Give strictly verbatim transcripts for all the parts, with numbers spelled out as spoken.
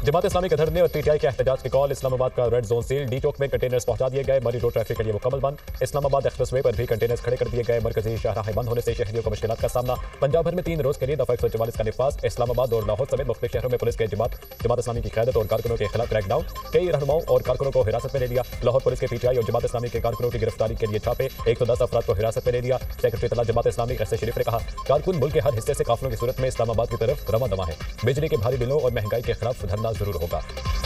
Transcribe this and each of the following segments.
जमात इस्लामी के धरने और पीटीआई के एहतजाज की कॉल। इस्लामाबाद का रेड जोन सील, डी चौक में कंटेनर्स पहुंचा दिए गए। मरी रोड ट्रैफिक के लिए मुकम्मल बंद। इस्लामाबाद एक्सप्रेसवे पर भी कंटेनर्स खड़े कर दिए गए। मरकजी शाहराहें बंद होने से शहरियों को मुश्किलात का सामना। पंजाब भर में तीन रोज के लिए दफा एक सौ चवालीस का निफाज। इस्लामाबाद और लाहौर समेत मुख्तलिफ शहरों में पुलिस के जमात जमात इस्लामी की क़यादत और कारकुनों के खिलाफ क्रैकडाउन। कई रहनुमाओं और कारकुनों को हिरासत में ले लिया। लाहौर पुलिस के पीटीआई और जमात इस्लामी के कारकुनों की गिरफ्तारी के लिए छापे। एक सौ दस अफराद को हिरासत में ले लिया। सेक्रेटरी तला जमात इस्लामी कैसे शरीफ ने कहा, कारकुन मुल्क के हर हिस्से से काफिलों की सूरत में इस्लामाबाद की तरफ रवा दवा है। बिजली के भारी बिलों और महंगाई के खिलाफ धरना जरूर होगा।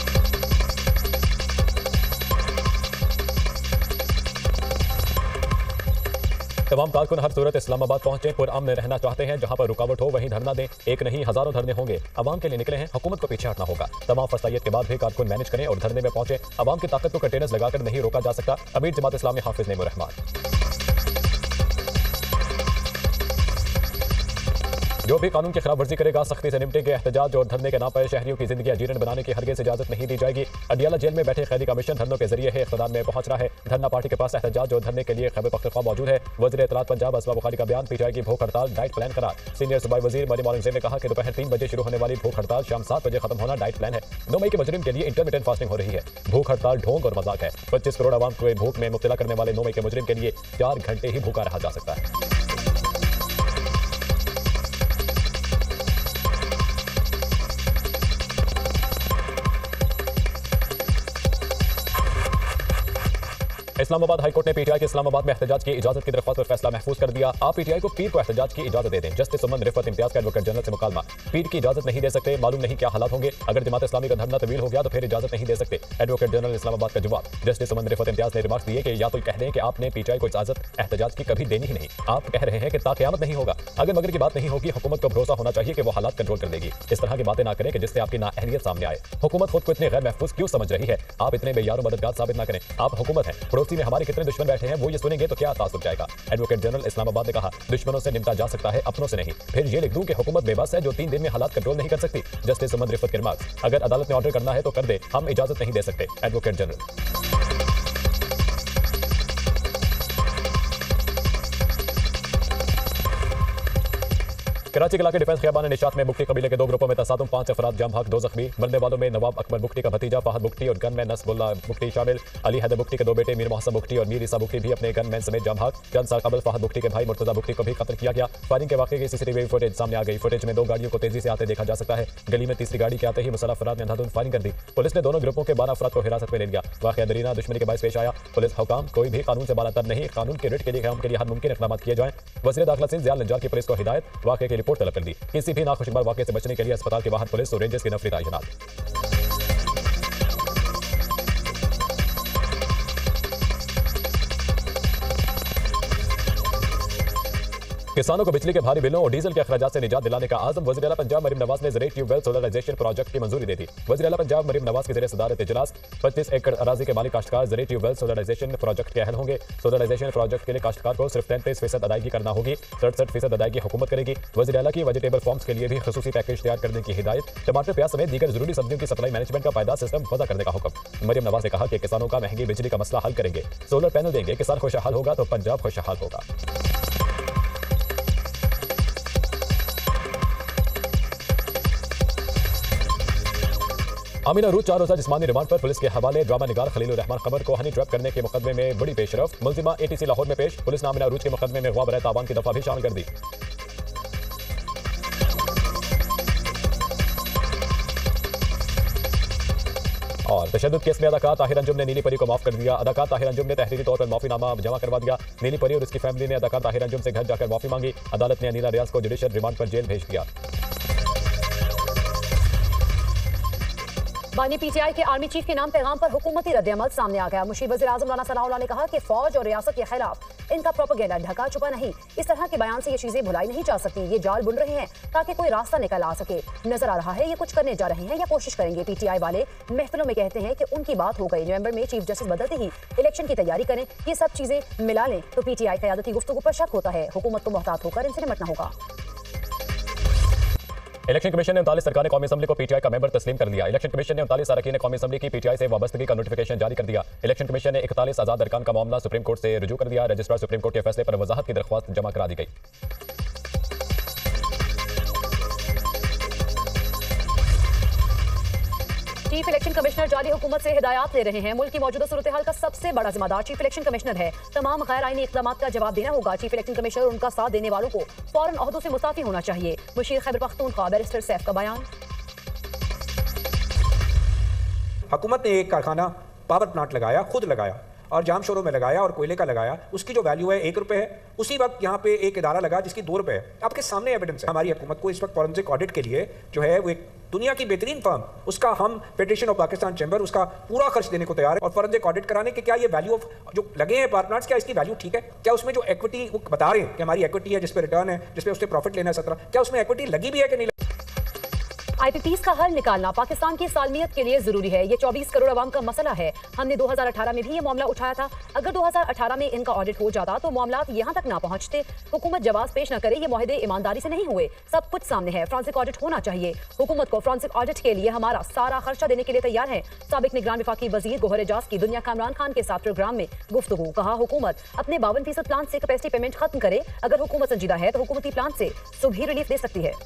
तमाम कारकुन हर सूरत इस्लामाबाद पहुंचे। पुरअमन रहना चाहते हैं, जहां पर रुकावट हो वहीं धरना दें। एक नहीं हजारों धरने होंगे। अवाम के लिए निकले हैं, हुकूमत को पीछे हटना होगा। तमाम फसाइयत के बाद भी कारकुन मैनेज करें और धरने में पहुंचे। अवाम की ताकत को कंटेनर्स लगाकर नहीं रोका जा सकता। अमीर जमात इस्लामी हाफिज नेमुर रहमान। जो भी कानून की खिलाफ वर्जी करेगा सख्ती से निपटेंगे। एहतजाज और धरने के नाम पर शहरियों की जिंदगी जीर्ण बनाने की हरगिज़ इजाजत नहीं दी जाएगी। अडियाला जेल में बैठे कैदी का मिशन धरनों के जरिए है इख्तिदार में पहुंच रहा है। धरना पार्टी के पास एहतजाज और धरने के लिए खैबर पख्तूनख्वा मौजूद है। वज़ीर इत्तलात पंजाब असमा बुखारी का बयान। पीटीआई की भूख हड़ताल डाइट प्लान करार। सीनियर सूबाई वजीर मरियम औरंगजेब ने कहा कि दोपहर तीन बजे शुरू होने वाली भूख हड़ताल शाम सात बजे खत्म होना डाइट प्लान है। नौ मई के मुजरिम के लिए इंटरमिटेंट फास्टिंग हो रही है। भूख हड़ताल ढोंग और मजाक है। पच्चीस करोड़ आवाम को भूख में मुब्तला करने वाले नौ मई के मुजरिम के लिए चार घंटे ही भूखा रहा जा सकता है। इस्लामाबाद हाईकोर्ट ने पीटीआई के इस्लामाबाद में एहतजाज की इजाजत की दरख्वास्त पर फैसला महफूज कर दिया। आप पीटीआई को पीर को एहतजाज की इजाजत दे दें। जस्टिस सुमन रिफत इम्तियाज का एडवोकेट जनरल से मुकालमा। पीर की इजाजत नहीं दे सकते, मालूम नहीं क्या हालात होंगे। अगर जमात इस्लामी का धरना तवील हो गया तो फिर इजाजत नहीं दे सकते। एडवोकेट जनरल इस्लामाबाद का जवाब। जस्टिस सुमन रिफत इम्तियाज ने रिमार्क दिए कि या तो कह दें कि आपने पीटीआई को इजाजत एहतजाज की कभी देनी ही नहीं। आप कह रहे हैं कि ताक़यामत नहीं होगा। अगर मगर की बात नहीं होगी, हुकूमत को भरोसा होना चाहिए कि वो हालात कंट्रोल कर लेगी। इस तरह की बातें ना करें कि जिससे आपकी नाअहलियत सामने आए। हुकूमत खुद को इतने गैर महफूज क्यों समझ रही है? आप इतने बेयार मददगार साबित ना करें। आप हुकूमत हैं, पड़ोसी में हमारे कितने दुश्मन बैठे हैं, वो ये सुनेंगे तो क्या तासुब जाएगा। एडवोकेट जनरल इस्लामाबाद ने कहा, दुश्मनों से निपटा जा सकता है, अपनों से नहीं। फिर ये लिख दूं कि हुकूमत बेबस है जो तीन दिन में हालात कंट्रोल नहीं कर सकती। जस्टिस सुमन रिफत के रिमार्क्स। अगर अदालत ने ऑर्डर करना है तो कर दे, हम इजाजत नहीं दे सकते। Advocate general. कराची के इलाके डिफेंस खियाबान निशात में बुख्ती कबीले के दो ग्रुपों में तसादुम। पांच अफराद जाम हक, दो जख्मी। मरने वालों में नवाब अकबर बुख्ती का भतीजा फहद बुख्ती और गनमैन नसबुल्ला बुख्ती शामिल। अली हैदर बुख्ती के दो बेटे मीर मोहसन बुख्ती और मीर ईसा बुख्ती भी अपने गनमैन समेत जाम हक। चंद साल कबल फहद बुख्ती के भाई मुर्तजा बुख्ती को भी कत्ल किया गया। फायरिंग के वाकये की सीसीटीवी फुटेज सामने आ गई। फुटेज में दो गाड़ियों को तेजी से आते देखा जा सकता है। गली में तीसरी गाड़ी के आते ही मुसल्लह अफराद ने अंधाधुंध फायरिंग कर दी। पुलिस ने दोनों ग्रुपों के बारह अफराद को हिरासत में ले लिया। वाकया दरीना दुश्मनी के बायस पेश आया। पुलिस हुकाम कोई भी कानून से बालातर नहीं, कानून के रिट के लिए के लिए हर मुमकिन इक़दाम किए जाएं। वज़ीर दाखिला सिंध ज़ियाल नज्जार की पुलिस को हिदायत, वाकये की रिपोर्ट तलब कर दी। किसी भी नाखुशगवार वाकये से बचने के लिए अस्पताल के बाहर पुलिस और रेंजर्स की नफरी तैनात। किसानों को बिजली के भारी बिलों और डीजल के अखराजात से निजात दिलाने का आज़म। वज़ीर आला पंजाब मरीम नवाज ने ज़राई ट्यूबवेल सोलराइजेशन प्रोजेक्ट की मंजूरी दे दी। वज़ीर आला पंजाब मरीम नवाज की ज़रिए सदारत इजलास। पच्चीस एकड़ अराजी के मालिक काश्तकार ज़राई ट्यूबवेल सोलराइजेशन प्रोजेक्ट के अहल होंगे। सोलराइजेशन प्रोजेक्ट के लिए काश्तकार को सिर्फ तैंतीस फीसद अदायगी करना होगी। सड़सठ फीसद अदायगी हुकूमत करेगी। वज़ीर आला की वेजिटेबल फार्म्स के लिए भी खसूसी पैकेज तैयार करने की हिदायत। टमाटर, प्याज समेत दीगर जरूरी सब्जियों की सप्लाई मैनेजमेंट का पायदार सिस्टम वज़ा करने का हुक्म। मरीम नवाज ने कहा कि किसानों का महंगी बिजली का मसला हल करेंगे। सोलर पैनल देंगे, किसान खुशहाल होगा तो पंजाब खुशहाल होगा। अमीना रूज चार रोजा जिस्मानी रिमांड पर पुलिस के हवाले। ड्रामा निगार खलीलुर रहमान कमर को हनी ट्रैप करने के मुकदमे में बड़ी पेशरफ। मुल्जिमा एटीसी लाहौर में पेश। पुलिस ने अमीना रूज के मुकदमे में गवा बरए तावान की दफा भी शामिल कर दी। और तशद्दुद केस में अदाकार ताहिर अंजुम ने नीली परी को माफ कर दिया। अदाकार ताहिर अंजुम ने तहरीरी तौर पर माफीनामा जमा करवा दिया। नीली परी और उसकी फैमिली ने अदाकार ताहिर अंजुम से घर जाकर माफी मांगी। अदालत ने अनीला रियाज को जुडिशल रिमांड पर जेल भेज दिया। बानी पीटीआई के आर्मी चीफ के नाम पैगाम पर हुकूमती रद्दअमल सामने आ गया। मुशीर वज़ीर आज़म राना सनाउल्लाह ने कहा कि फौज और रियासत के खिलाफ इनका प्रोपेगेंडा ढका छुपा नहीं। इस तरह के बयान से ये चीजें भुलाई नहीं जा सकती। ये जाल बुन रहे हैं ताकि कोई रास्ता निकल आ सके। नजर आ रहा है ये कुछ करने जा रहे हैं या कोशिश करेंगे। पीटीआई वाले महफिलों में कहते हैं कि उनकी बात हो गई, नवंबर में चीफ जस्टिस बदलते ही इलेक्शन की तैयारी करें। ये सब चीजें मिला लें तो पीटीआई क़यादती गुफ्तगू पर शक होता है। हुकूमत को मोहतात होकर इनसे निपटना होगा। इलेक्शन कमीशन ने उनतालीस सरकारी कौमी असम्बली को पीटीआई का मेंबर तस्लीम कर लिया। इलेक्शन कमीशन ने उनतालीस अरकान कौमी असम्बली की पीटीआई से वाबस्तगी का नोटिफिकेशन जारी कर दिया। इलेक्शन कमीशन ने इकतालीस आजाद अरकान का मामला सुप्रीम कोर्ट से रुजू कर दिया। रजिस्ट्रार सुप्रीम कोर्ट के फैसले पर वजाहत की दरख्वास्त जमा करा दी गई। चीफ इलेक्शन कमिश्नर जाली हुकूमत से हिदायत ले रहे हैं। मुल्क की मौजूदा सूरत हाल का सबसे बड़ा जिम्मेदार चीफ इलेक्शन कमिश्नर है। तमाम गैर आईनी इक़दाम का जवाब देना होगा। चीफ इलेक्शन कमिश्नर और उनका साथ देने वालों को फौरन ओहदों से मुस्ताफी होना चाहिए। मुशीर खैबर पख्तूनख्वा बैरिस्टर सैफ का बयान। हुकूमत ने एक कारखाना पावर प्लांट लगाया, खुद लगाया और जाम शोरों में लगाया और कोयले का लगाया, उसकी जो वैल्यू है एक रुपए है। उसी वक्त यहाँ पे एक इदारा लगा जिसकी दो रुपए है। आपके सामने एविडेंस है। हमारी हुकूमत को इस वक्त फॉरेंसिक ऑडिट के लिए जो है वो एक दुनिया की बेहतरीन फर्म, उसका हम फेडरेशन ऑफ पाकिस्तान चैम्बर उसका पूरा खर्च देने को तैयार है और फॉरेंसिक ऑडिट कराने के क्या ये वैल्यू ऑफ जो लगे हैं पावर प्लांट्स, क्या इसकी वैल्यू ठीक है? क्या उसमें जो इक्विटी वो बता रहे हैं कि हमारी इक्विटी है जिस पे रिटर्न है, जिस पे उससे प्रॉफिट लेना है सत्रह, क्या उसमें इक्विटी लगी भी है कि नहीं? आईपीपीज़ का हल निकालना पाकिस्तान की सालमियत के लिए जरूरी है। ये चौबीस करोड़ अवाम का मसला है। हमने दो हज़ार अठारह में भी ये मामला उठाया था। अगर दो हज़ार अठारह में इनका ऑडिट हो जाता तो मामला यहाँ तक ना पहुँचते। हुकूमत जवाब पेश न करे, ये मुआहदे ईमानदारी से नहीं हुए। सब कुछ सामने है। फ्रांसिक ऑडिट होना चाहिए। हुकूमत को फ्रांसिक ऑडिट के लिए हमारा सारा खर्चा देने के लिए तैयार है। साबिक निगरान वफाकी वजीर गोहर एजाज की दुनिया का इमरान खान के साथ प्रोग्राम में गुफ्तगू। कहा हुकूमत अपने बावन फीसद प्लान से कैपेसिटी पेमेंट खत्म करे। अगर हुकूमत संजीदा है तो हुकूमती प्लान से सुबह रिलीफ दे सकती है।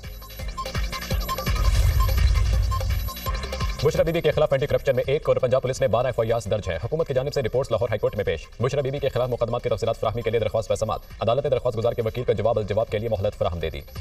बुशरा बीबी के खिलाफ एंटी करप्शन में एक और पंजाब पुलिस में बारह एफ आई आर दर्ज है। हुकूमत की जानिब से रिपोर्ट्स लाहौर हाईकोर्ट में पेश। बुशरा बीबी के खिलाफ मुकदमा की तफसीलात फराहमी के लिए दरख्वास्त पर समात। अदालत ने दरख्वास्त गुजार के वकील को जवाब जवाब के लिए मोहलत फराहम दे दी।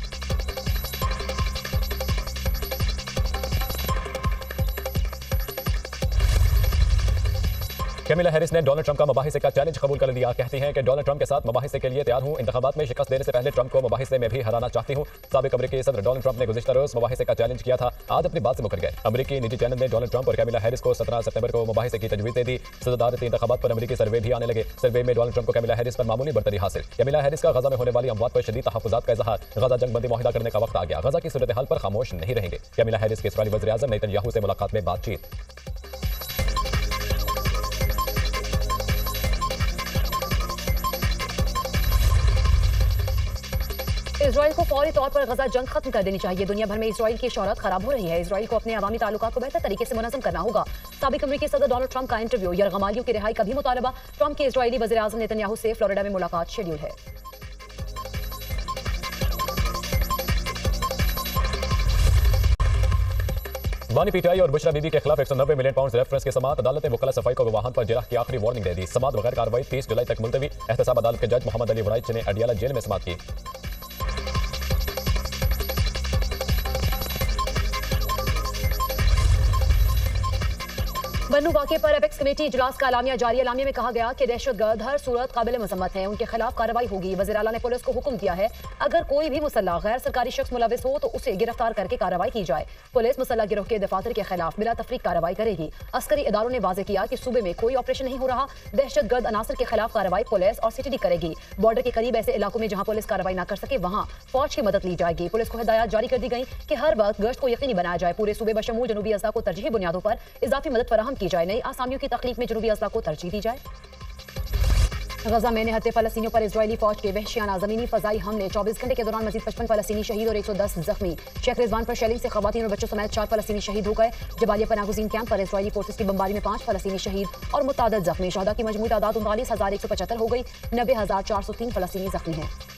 कैमिला हैरिस ने डोनाल्ड ट्रंप का मुबाहिसे का चैलेंज कबूल कर लिया। कहती हैं कि डोनाल्ड ट्रंप के साथ मुबाहिसे के लिए तैयार हूं। इंतखाबात में शिकस्त देने से पहले ट्रंप को मुबाहिसे में भी हराना चाहती हूं। साबिक अमेरिकी सदर डोनाल्ड ट्रंप ने गुज़िश्ता रोज मुबाहिसे का चैलेंज किया था। आज अपनी बात से मुकर गए। अमेरिकी निजी चैनल ने डोनाल्ड ट्रंप और कैमिला हैरिस को सत्रह सितंबर को मुबाहिसे की तजवीज़ दे दी। सदारती इंतखाबात पर अमेरिकी सर्वे भी आने लगे। सर्वे में डोनाल्ड ट्रंप को कैमिला हैरिस पर मामूली बरतरी हासिल। कैमिला हैरिस का गजा में होने वाली अमवात पर शदीद तहफ़्फ़ुज़ात का इज़हार। गजा जंग बंदी मुआहिदा करने का वक्त आ गया। गजा की सूरत हाल पर खामोश नहीं रहेंगे। कैमिला हैरिस के इस्राईली वज़ीर आज़म नेतन्याहू से मुलाकात में बातचीत। इजराइल को फौरी तौर पर गजा जंग खत्म कर देनी चाहिए। दुनिया भर में इजराइल की शौहरत खराब हो रही है। इजराइल को अपने अवामी ताल्लुकात को बेहतर तरीके से मुनज़्ज़म करना होगा। साबिक अमेरिकी सदर डोनाल्ड ट्रंप का इंटरव्यू। यरगमालियों की रिहाई का भी मुतालबा। ट्रंप के इजरायली वज़ीर आज़म नेतन्याहू से फ्लोरिडा में मुलाकात शेड्यूल है। बानी पीटीआई और बुशरा बीबी के खिलाफ एक सौ नब्बे मिलियन पाउंड रेफरेंस के समात। अदालत ने वकाला सफाई को गवाहान पर जिरह की आखिरी वार्निंग दे दी। समात बगैर कार्रवाई तीस जुलाई तक मुलतवी। एहतसाब अदालत के जज मोहम्मद अली वड़ाइच ने अडियाला जेल में समात की। बन्नू वाक़े पर एपेक्स कमेटी इजलास का अलामिया जारी। अलामिया में कहा गया कि दहशतगर्द हर सूरत काबिल मजम्मत है। उनके खिलाफ कार्रवाई होगी। वज़ीर आला ने पुलिस को हुक्म दिया है अगर कोई भी मुसल्लह गैर सरकारी शख्स मुलविस हो तो उसे गिरफ्तार करके कार्रवाई की जाए। पुलिस मुसल्लह गिरोह के दफातर के खिलाफ बिला तफरीक कार्रवाई करेगी। अस्करी इदारों ने वाज़ेह किया कि सूबे में कोई ऑपरेशन नहीं हो रहा। दहशतगर्द अनासर के खिलाफ कार्रवाई पुलिस और सीटीडी करेगी। बॉर्डर के करीब ऐसे इलाकों में जहां पुलिस कार्रवाई न कर सके वहां फौज की मदद ली जाएगी। पुलिस को हिदायत जारी कर दी गई कि हर वक्त गश्त को यकीनी बनाया जाए। पूरे सूबे बशमूल जनूबी अज़ला को तरजीही बुनियादों पर इजाफी मदद फराहम की जाए। नई आसामियों की तख्लीक में जनूबी अज़ला को तरजीह दी जाए। गजा में निहत्ते फलस्तीनियों पर इजरायली फौज के वहशियाना जमीनी फजाई हमले। चौबीस घंटे के दौरान मजीद पचपन फलस्तीनी शहीद और एक सौ दस जख्मी। शेख रिजवान पर शेलिंग से खवातीन और बच्चों समेत चार फलस्तीनी शहीद हो गए। जबालिया पनागुज़ीन कैंप पर इजरायली फोर्सेस की बमबारी में पांच फलस्तीनी शहीद और मुतादद जख्मी। शहदा की मजमूई तादाद उनतालीस हजार एक सौ पचहत्तर हो गई। नब्बे हजार चार सौ तीन फलस्तीनी जख्मी हैं।